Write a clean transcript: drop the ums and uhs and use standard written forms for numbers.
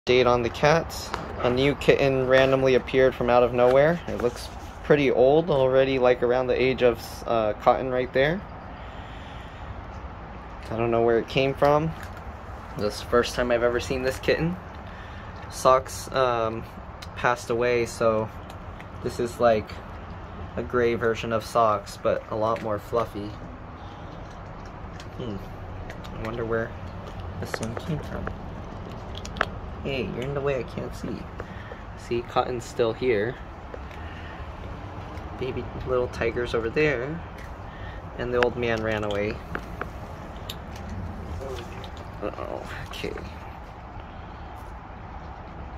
Update on the cats. A new kitten randomly appeared from out of nowhere. It looks pretty old already, like around the age of Cotton right there. I don't know where it came from. This is the first time I've ever seen this kitten. Socks passed away, so this is like a gray version of Socks, but a lot more fluffy. I wonder where this one came from. Hey, you're in the way, I can't see. See, Cotton's still here. Baby little tiger's over there. And the old man ran away. Uh-oh, okay.